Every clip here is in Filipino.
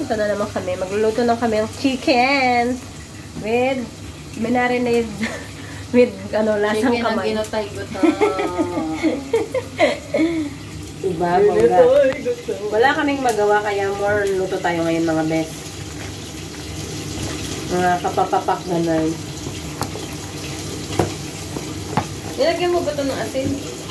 Ito na naman kami. Magluluto ng kami ng chicken with marinade with lasang chicken kamay. Chicken ang ginatay-guta. Diba, bongga? Wala kaming magawa kaya more luto tayo ngayon mga best. Mga kapapapak ganun. Nilagyan mo ba ito ng asin?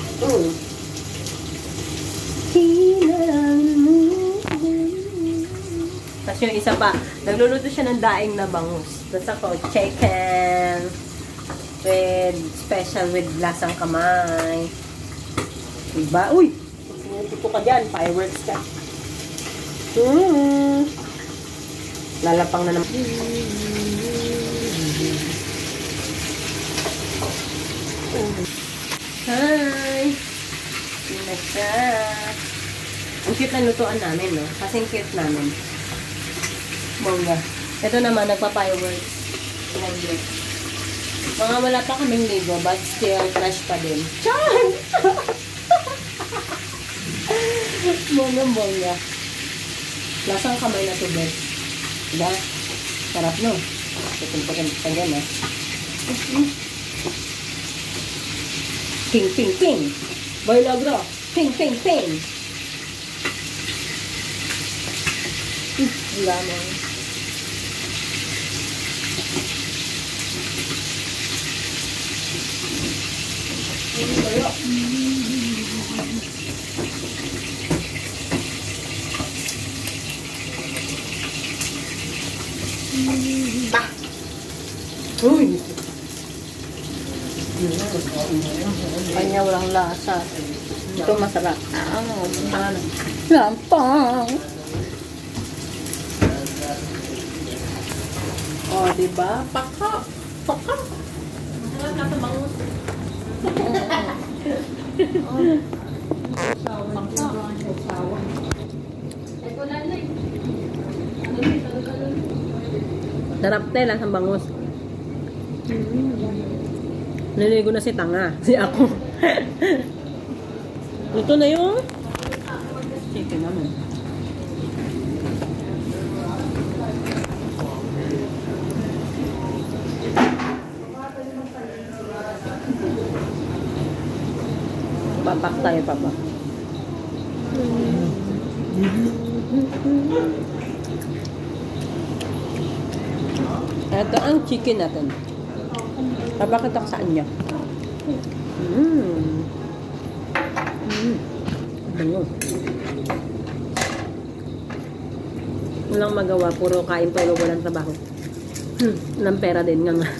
Tapos yung isa pa, nagluluto siya ng daing na bangus. Tapos ako, chicken with special with lasang kamay. Diba? Uy! Tuto ka dyan. Fireworks ka. Lalapang na naman. Hi! Yun na siya. Ang cute na lutuan namin, no? Kasing cute namin. Bongga. Ito naman, nagpa-fireworks. Mga wala pa kaming ligo, but still fresh pa din. Chan! Bongga. Lasang kamay na to, bet. Diba? Sarap, no? Putin-putin yan, ha? Ping, ping, ping! Boy logro! Ping, ping, ping! Wala mo. Uy! Kanya walang lasa. Ito masarap. Lampang! Oh, diba? Paka! Paka! Sarap tayo lang sa bangus. Niligo na si Tanga. Si ako. Ito na yung chicken naman. Papak tayo, papak. Ito ang chicken natin. Papakita ko saan niya. Bango. Walang magawa. Puro kain pero walang trabaho. Walang pera din nga nga.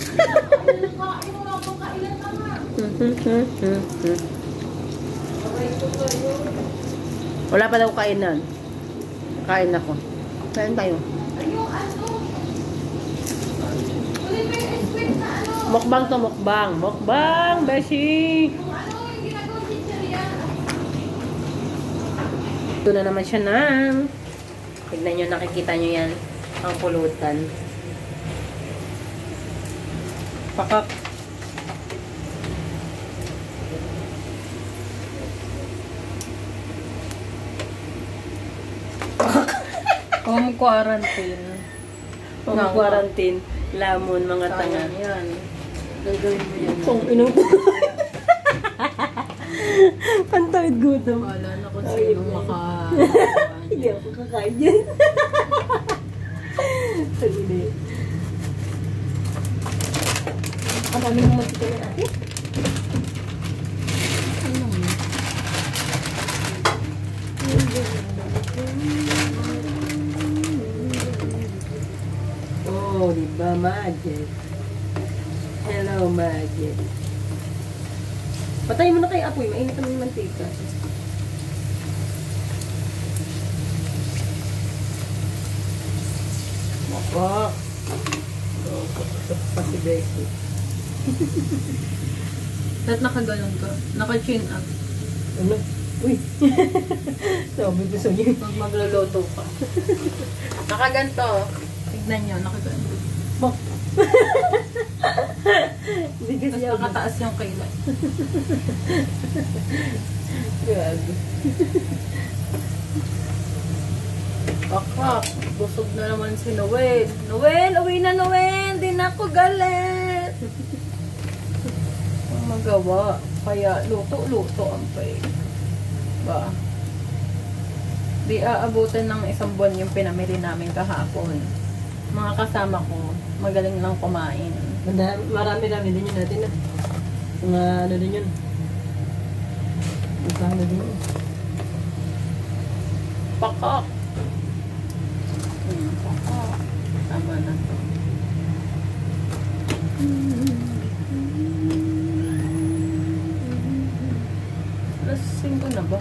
Wala pa daw kainan. Kain ako. Kain tayo. Mukbang to, mukbang. Mukbang, beshi! Ito na naman siya na. Tignan nyo, nakikita nyo yan. Ang pulutan. Pakak. Home quarantine. Home quarantine. Lamon, mga tanga. Yan. Gagawin mo yan. Kung inong... Pantawid gutom. Wala na kung sino maka... Hindi ako kakain yan. Hindi. Ang dami naman dito na natin. Oh, diba, Magic? Hello, Magic. Patayin mo na kay apoy. Mainit naman yung mantika. Maka. Pa si Becky. Ba't nakaganon ka? Naka-chin up. Ano? Uy. Sabi gusto niyo. Pag magluluto ka. Nakaganto. Tignan nyo, nakaganto. Bok. Hindi kasi Tapos nakataas yung kailan. Grabe. Pakak. Busog na naman si Noel. Noel, uwi na Noel. Di na ako galit. Ang magawa. Kaya luto-luto ang pay. Ba? Di aabutin ng isang buwan yung pinamili namin kahapon. Mga kasama ko, magaling lang kumain. Marami-rami din yun natin. Mga ano din yun. Ano din yun. Pakak. Pakak. Tama na to. Alas 5 na ba?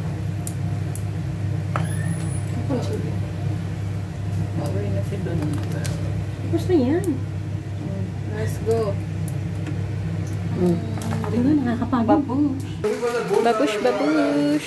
Mawin na si Don. Tapos na yan. Let's go. Ano, nakakapagod. Babush, babush.